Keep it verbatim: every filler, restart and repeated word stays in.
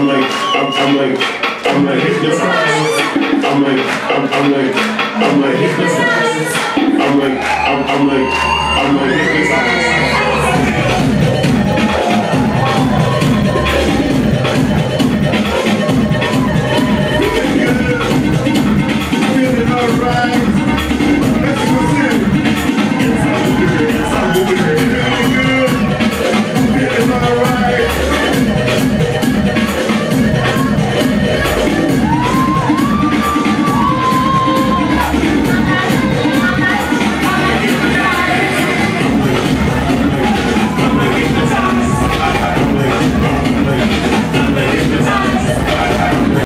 I'm like, I'm, I'm like, I'm like hypnotized. I'm like, I'm, I'm like, I'm like hypnotized. I'm like, I'm, I'm like, I'm like hypnotized.